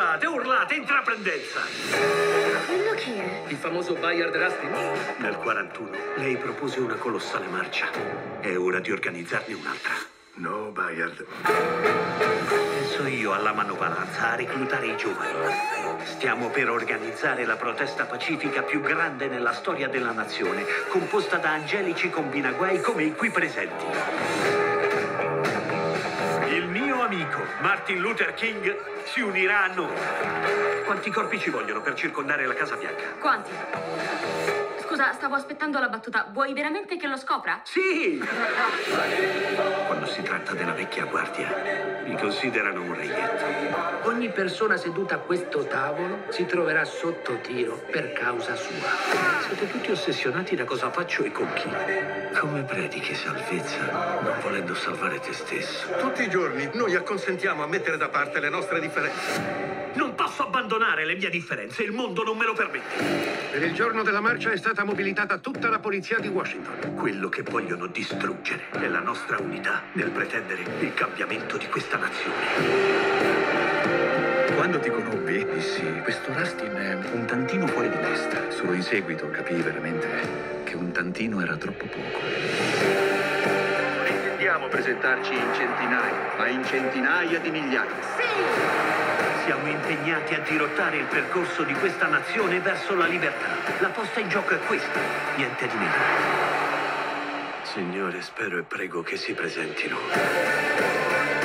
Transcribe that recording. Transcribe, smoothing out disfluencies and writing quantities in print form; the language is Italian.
urlate, intraprendenza! Quello chi è? Il famoso Bayard Rustin? Nel 41 lei propose una colossale marcia. È ora di organizzarne un'altra. No, Bayard. Penso io alla manovalanza, a reclutare i giovani. Stiamo per organizzare la protesta pacifica più grande nella storia della nazione, composta da angelici combinaguai come i qui presenti. Il mio amico Martin Luther King si unirà a noi. Quanti corpi ci vogliono per circondare la Casa Bianca? Quanti? Scusa, stavo aspettando la battuta. Vuoi veramente che lo scopra? Sì! Quando si tratta della vecchia guardia, mi considerano un reietto. Ogni persona seduta a questo tavolo si troverà sotto tiro per causa sua. Siete tutti ossessionati da cosa faccio e con chi. Come predichi salvezza, non volendo salvare te stesso? Tutti i giorni noi acconsentiamo a mettere da parte le nostre differenze. Non posso abbandonare le mie differenze, il mondo non me lo permette. Per il giorno della marcia è stata mobilitata tutta la polizia di Washington. Quello che vogliono distruggere è la nostra unità nel pretendere il cambiamento di questa nazione. Quando ti conobbi, dissi, questo Rustin è un tantino fuori di testa. Solo in seguito capii veramente che un tantino era troppo poco. Non intendiamo presentarci in centinaia, ma in centinaia di migliaia. Siamo impegnati a dirottare il percorso di questa nazione verso la libertà. La posta in gioco è questa, niente di meno. Signore, spero e prego che si presentino.